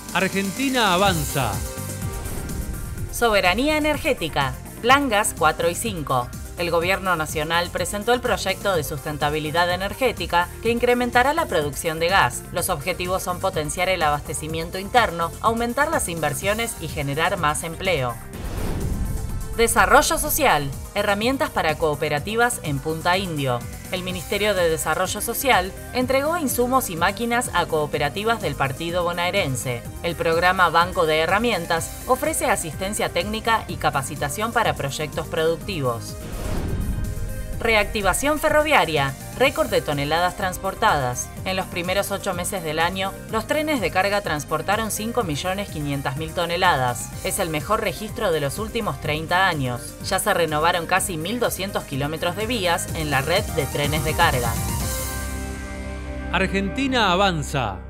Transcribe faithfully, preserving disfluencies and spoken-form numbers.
Argentina avanza. Soberanía energética, Plan Gas cuatro y cinco. El Gobierno Nacional presentó el proyecto de sustentabilidad energética que incrementará la producción de gas. Los objetivos son potenciar el abastecimiento interno, aumentar las inversiones y generar más empleo. Desarrollo social, herramientas para cooperativas en Punta Indio. El Ministerio de Desarrollo Social entregó insumos y máquinas a cooperativas del partido bonaerense. El programa Banco de Herramientas ofrece asistencia técnica y capacitación para proyectos productivos. Reactivación ferroviaria, récord de toneladas transportadas. En los primeros ocho meses del año, los trenes de carga transportaron cinco millones quinientas mil toneladas. Es el mejor registro de los últimos treinta años. Ya se renovaron casi mil doscientos kilómetros de vías en la red de trenes de carga. Argentina avanza.